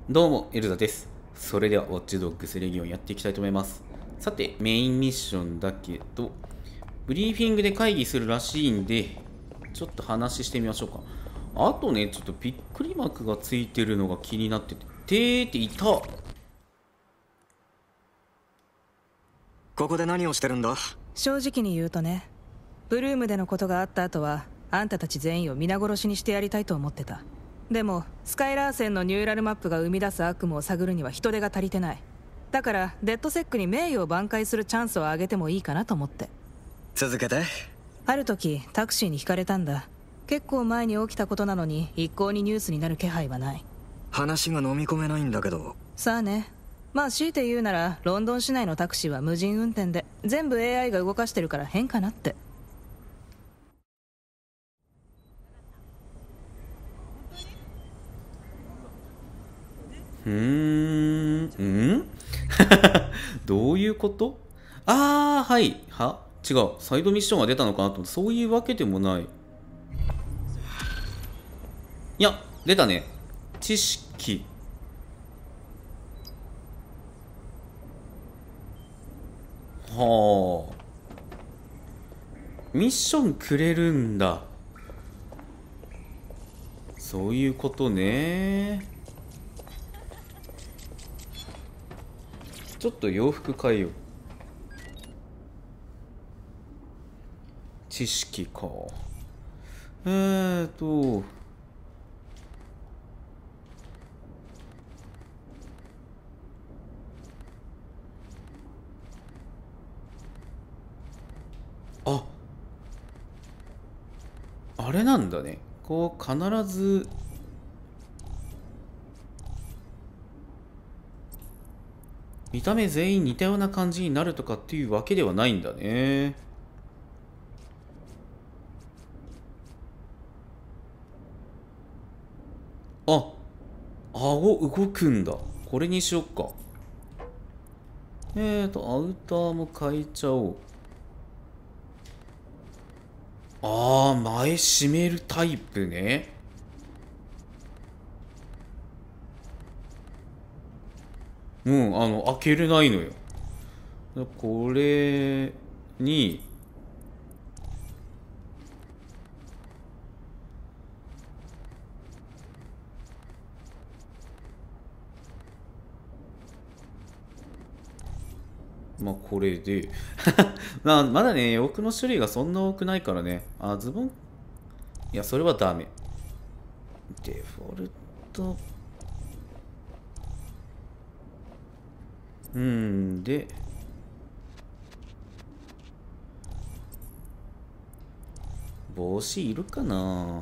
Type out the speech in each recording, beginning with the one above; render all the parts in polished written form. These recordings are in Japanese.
どうも、エルザです。それでは、ウォッチドッグスレギオンやっていきたいと思います。さて、メインミッションだけど、ブリーフィングで会議するらしいんで、ちょっと話してみましょうか。あとね、ちょっとびっくりマークがついてるのが気になってて、っていた。 ここで何をしてるんだ？ 正直に言うとね、ブルームでのことがあった後はあんたたち全員を皆殺しにしてやりたいと思ってた。でもスカイラーセンのニューラルマップが生み出す悪夢を探るには人手が足りてない。だからデッドセックに名誉を挽回するチャンスをあげてもいいかなと思って。 続けて。 ある時タクシーにひかれたんだ。結構前に起きたことなのに一向にニュースになる気配はない。 話が飲み込めないんだけど。 さあね。まあ強いて言うならロンドン市内のタクシーは無人運転で全部 AI が動かしてるから変かなって。 どういうこと？はい。違う。サイドミッションが出たのかなと思って、そういうわけでもない。いや、出たね。知識。はあ。ミッションくれるんだ。そういうことね。ちょっと洋服変えよう。知識か。あ、あれなんだね。こう、必ず、見た目全員似たような感じになるとかっていうわけではないんだね。あ、顎動くんだ。これにしよっか。アウターも変えちゃおう。前閉めるタイプね。開けれないのよ。これに、まあこれでまだね、洋服の種類がそんな多くないからね。ズボン、いや、それはダメ。デフォルト。で、帽子いるかな？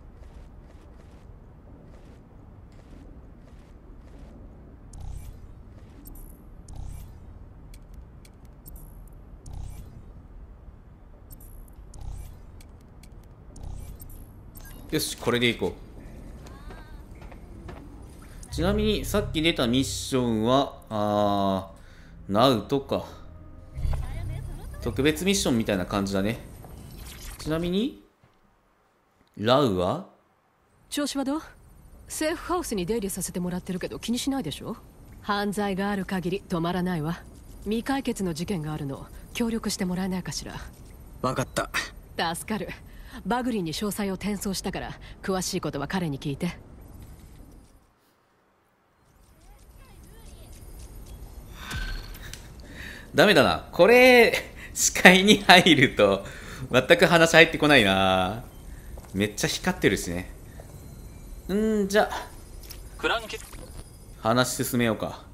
よし、これでいこう。ちなみに、さっき出たミッションは、ナウとか、特別ミッションみたいな感じだね。ちなみに、ラウは調子はどう？セーフハウスに出入りさせてもらってるけど気にしないでしょ？犯罪がある限り止まらないわ。未解決の事件があるの、協力してもらえないかしら。 分かった。 助かる。バグリンに詳細を転送したから詳しいことは彼に聞いて。 ダメだな。これ、視界に入ると、全く話入ってこないな。めっちゃ光ってるしね。じゃあ、話進めようか。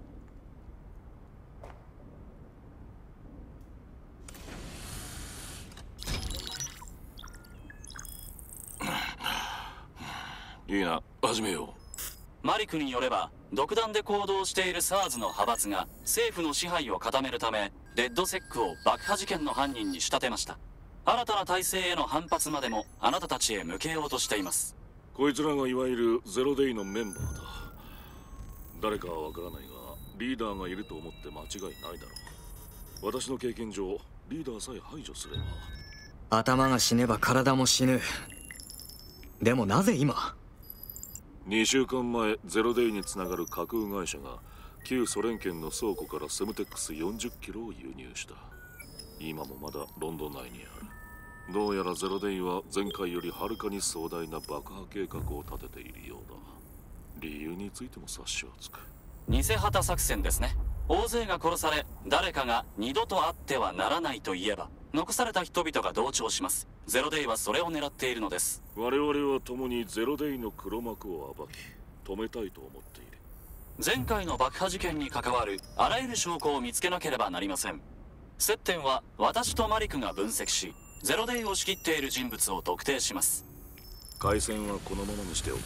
いいな、始めよう。マリクによれば、独断で行動している SARS の派閥が政府の支配を固めるため、デッドセックを爆破事件の犯人に仕立てました。新たな体制への反発までもあなたたちへ向けようとしています。 こいつらがいわゆるゼロデイのメンバーだ。誰かはわからないがリーダーがいると思って間違いないだろう。私の経験上リーダーさえ排除すれば。 頭が死ねば体も死ぬ。でもなぜ今？ 2週間前ゼロデイにつながる架空会社が旧ソ連圏の倉庫からセムテックス40キロを輸入した。今もまだロンドン内にある。どうやらゼロデイは前回よりはるかに壮大な爆破計画を立てているようだ。理由についても察しはつく。 偽旗作戦ですね。大勢が殺され、誰かが二度と会ってはならないと言えば残された人々が同調します。ゼロデイはそれを狙っているのです。 我々は共にゼロデイの黒幕を暴き止めたいと思っている。 前回の爆破事件に関わるあらゆる証拠を見つけなければなりません。接点は私とマリクが分析し、ゼロデイを仕切っている人物を特定します。 回線はこのままにしておく。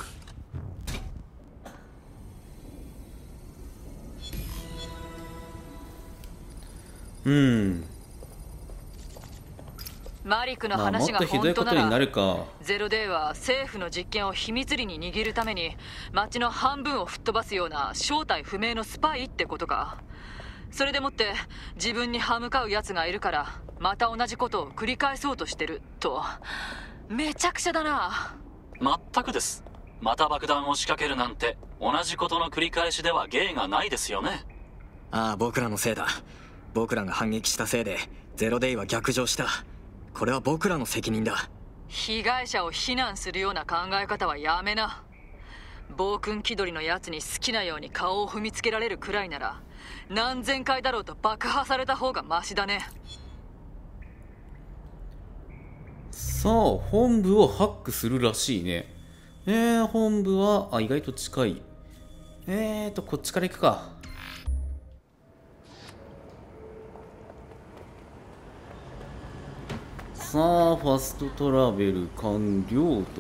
マリクのまあ、もっ話がとひどい本当なことになるら、 か。 ゼロデイは政府の実験を秘密裏に握るために街の半分を吹っ飛ばすような正体不明のスパイってことか。それでもって自分に歯向かうやつがいるからまた同じことを繰り返そうとしてると。めちゃくちゃだな。 全くです。また爆弾を仕掛けるなんて同じことの繰り返しでは芸がないですよね。 ああ、僕らのせいだ。僕らが反撃したせいでゼロデイは逆上した。これは僕らの責任だ。 被害者を非難するような考え方はやめな。暴君気取りのやつに好きなように顔を踏みつけられるくらいなら何千回だろうと爆破された方がマシだね。 さあ、本部をハックするらしいね。本部は、意外と近い。こっちから行くか。さあ、ファストトラベル完了と。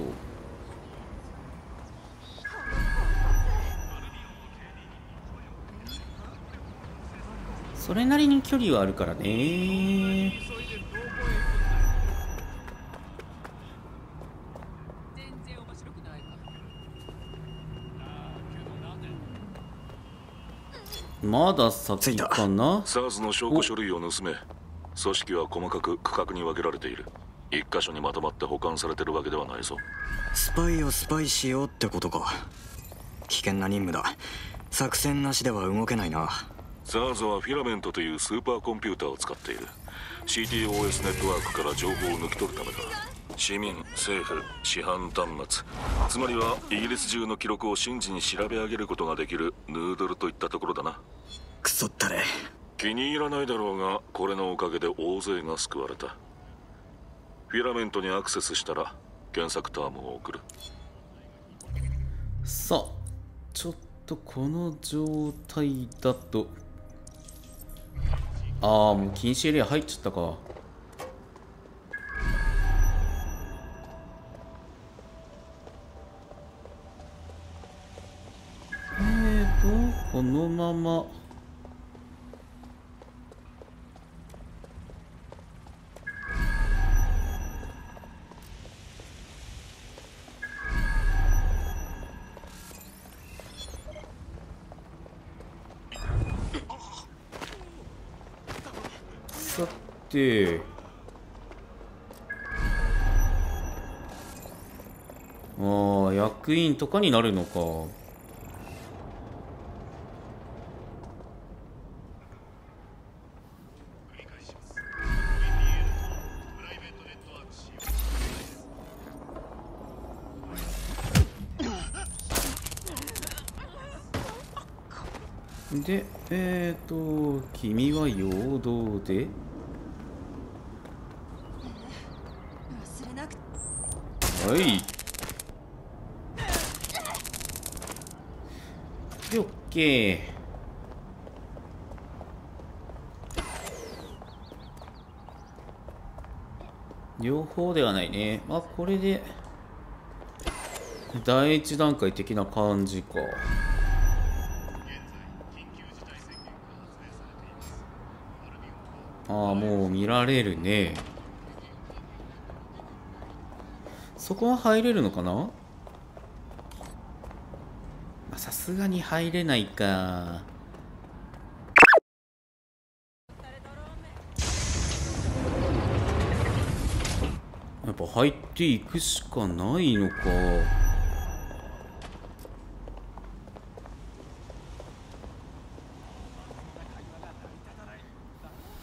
それなりに距離はあるからね。まだ先かな。 SARS の証拠書類を盗め。組織は細かく区画に分けられている。一箇所にまとまって保管されてるわけではないぞ。 スパイをスパイしようってことか。危険な任務だ。作戦なしでは動けないな。 SARS はフィラメントというスーパーコンピューターを使っている。 CTOS ネットワークから情報を抜き取るためだ。市民、政府、市販端末、つまりはイギリス中の記録を瞬時に調べ上げることができるヌードルといったところだな。 クソったれ。 気に入らないだろうが、これのおかげで大勢が救われた。フィラメントにアクセスしたら検索タームを送る。 さあ、ちょっとこの状態だと、もう禁止エリア入っちゃったか。このままさて、役員とかになるのか。で、君は陽動で、はい。で、オッケー。両方ではないね。これで第一段階的な感じか。もう見られるね。そこは入れるのかな。さすがに入れないか。やっぱ入っていくしかないのか。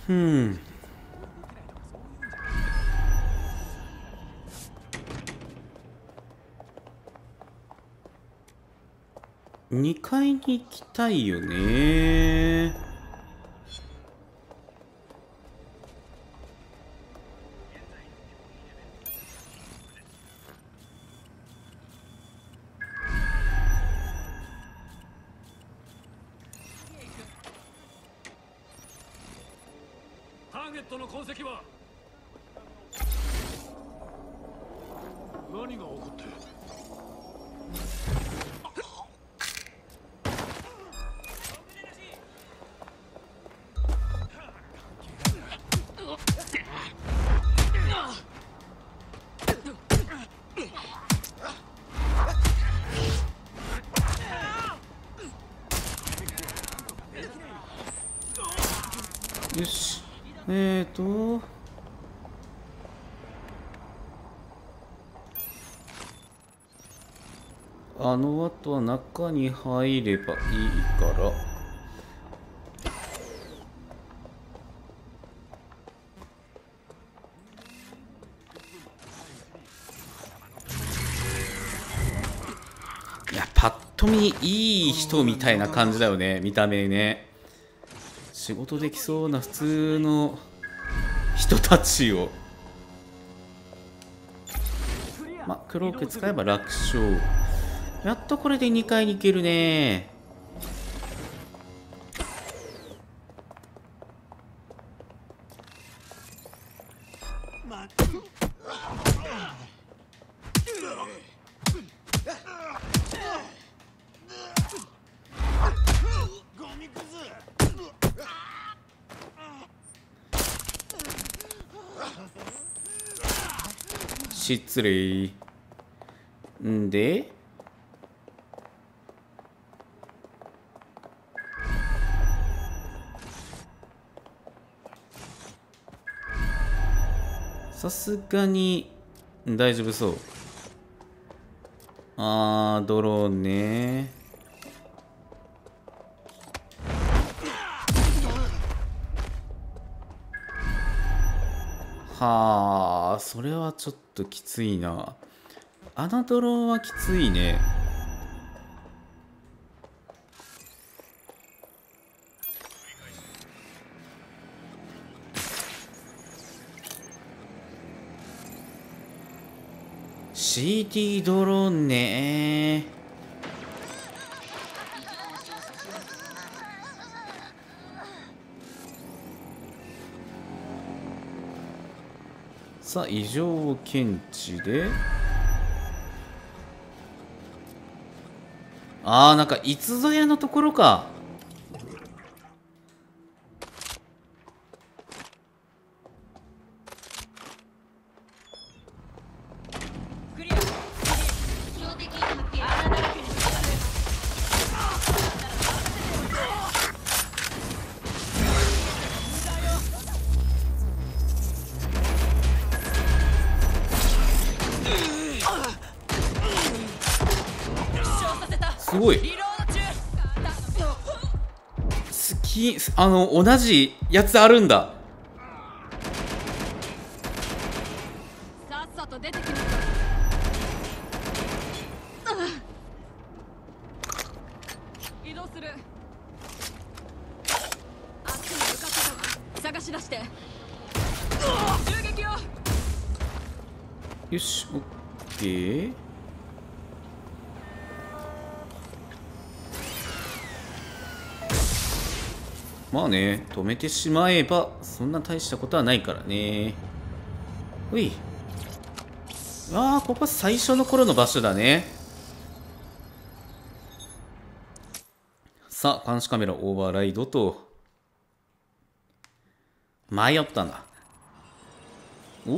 2階に行きたいよね。 ターゲットの痕跡は何が起こってよし。あの後は中に入ればいいから。いや、パッと見いい人みたいな感じだよね、見た目ね。仕事できそうな普通の人たちを。クローク使えば楽勝。やっとこれで2階に行けるね。失礼。んでさすがに大丈夫そう。ドローンね。はあ、それはちょっときついな。あのドローンはきついね。CT ドローンね。さあ、異常検知で。なんかいつぞやのところか。すごい。同じやつあるんだ。 さっさと出てきな。移動する。あっちに向かってたわ。探し出して。襲撃よ。 よし、オッケー。まあね、止めてしまえばそんな大したことはないからね。ほい。ここ最初の頃の場所だね。さあ、監視カメラオーバーライドと。迷ったんだ。お？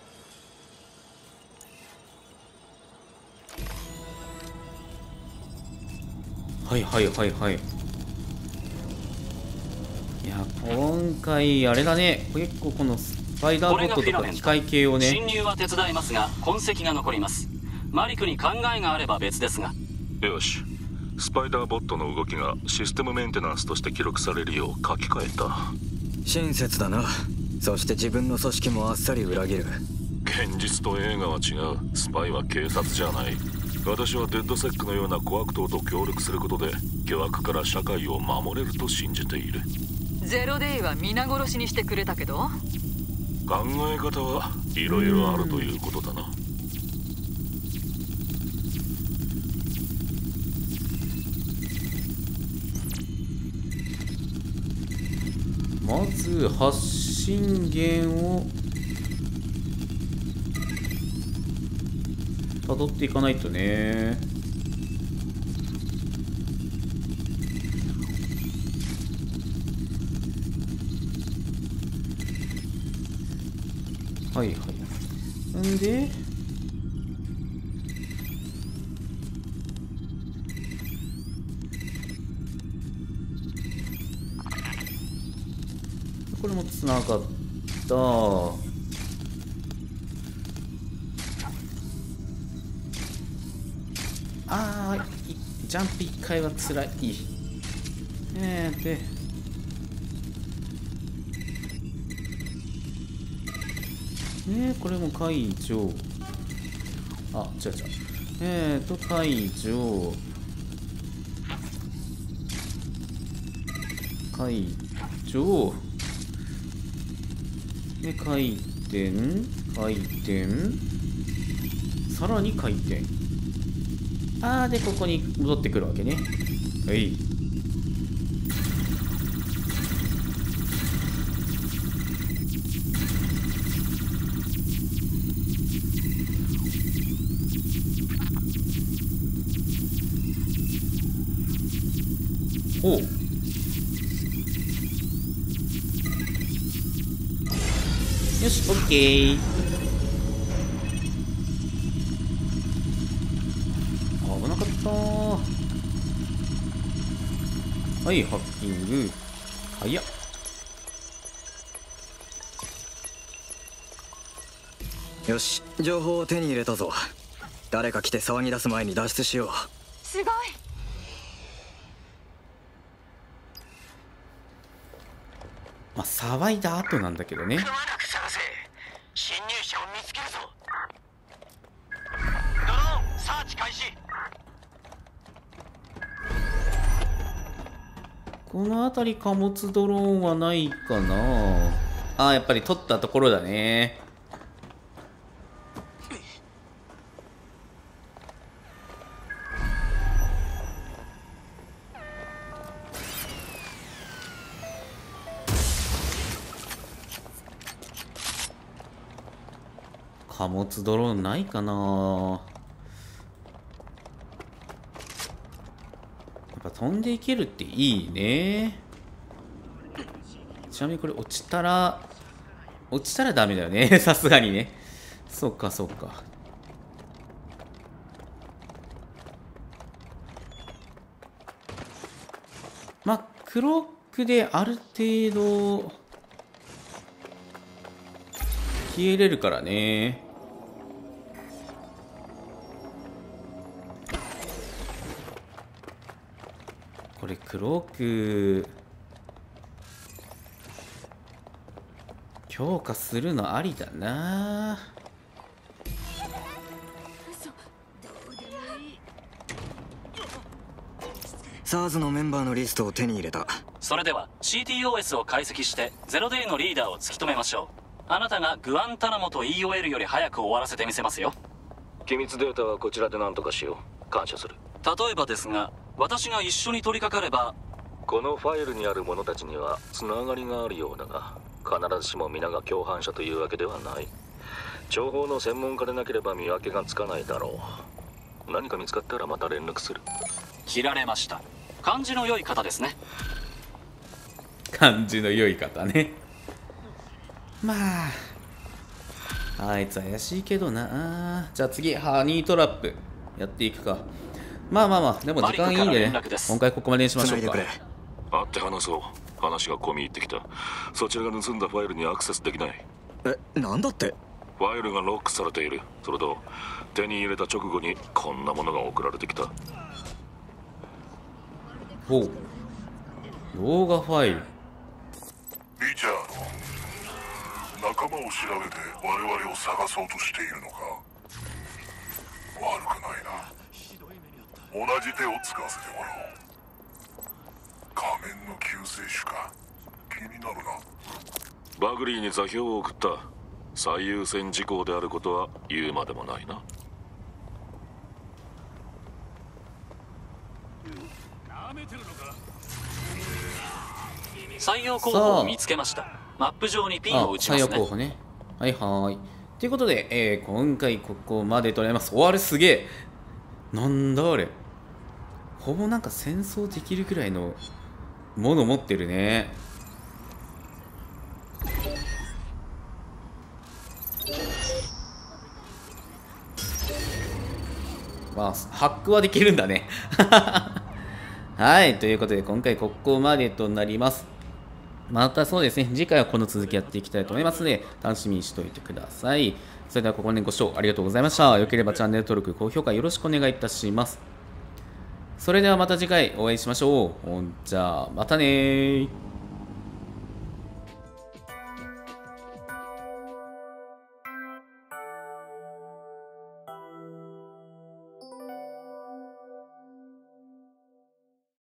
はいはいはいはい。いや、今回あれだね、結構このスパイダーボットとか機械系をね。 侵入は手伝いますが痕跡が残ります。マリクに考えがあれば別ですが。 よし、スパイダーボットの動きがシステムメンテナンスとして記録されるよう書き換えた。 親切だな。そして自分の組織もあっさり裏切る。 現実と映画は違う。スパイは警察じゃない。私はデッドセックのような小悪党と協力することで巨悪から社会を守れると信じている。 ゼロデイは皆殺しにしてくれたけど、 考え方はいろいろあるということだな。 まず発信源を辿っていかないとね。はいはい。んでこれもつながった。ジャンプ1回はつらい。でこれも解除。あ、違う違う。解除。回転、さらに回転。でここに戻ってくるわけね。はい。ほう。よし、オッケー。危なかったー。はい、ハッキング。早っ。 よし、情報を手に入れたぞ。誰か来て騒ぎ出す前に脱出しよう。 すごい。 まあ、騒いだ後なんだけどね。 くまなく探せ。侵入者を見つけるぞ。ドローンサーチ開始。 この辺り貨物ドローンはないかな。やっぱり取ったところだね。貨物ドローンないかな。やっぱ飛んでいけるっていいね。ちなみにこれ落ちたらダメだよね。さすがにね。そっかそっか。まあクロックである程度消えれるからね。これクローク強化するのありだな。 SARS のメンバーのリストを手に入れた。 それでは CTOS を解析してゼロデイのリーダーを突き止めましょう。あなたがグアンタナモと EOL より早く終わらせてみせますよ。 機密データはこちらで何とかしよう。感謝する。 例えばですが、私が一緒に取り掛かれば。 このファイルにある者たちにはつながりがあるようだが、必ずしも皆が共犯者というわけではない。情報の専門家でなければ見分けがつかないだろう。何か見つかったらまた連絡する。 切られました。感じの良い方ですね。 感じの良い方ね。まああいつ怪しいけどな。じゃあ次ハニートラップやっていくか。まあでも時間いいんでね、今回ここまでにしましょうか。 会って話そう。話が込み入ってきた。そちらが盗んだファイルにアクセスできない。 なんだって。 ファイルがロックされている。それと手に入れた直後にこんなものが送られてきた。 ほう、動画ファイル。 リチャーを調べて我々を探そうとしているのか。悪くないな。同じ手を使わせてもらおう。仮面の救世主か。気になるな。 バグリーに座標を送った。最優先事項であることは言うまでもないな。 採用候補を見つけました。マップ上にピンを打ちますね。 採用候補ね。はいはい。ということで、今回ここまでとなります。あれすげえ。なんだあれ。ほぼなんか戦争できるくらいのもの持ってるね。まあ、ハックはできるんだね。はい。ということで、今回ここまでとなります。またそうですね、次回はこの続きやっていきたいと思いますので、楽しみにしておいてください。それではここまでご視聴ありがとうございました。よければチャンネル登録、高評価よろしくお願いいたします。それではまた次回お会いしましょう。じゃあ、またねー。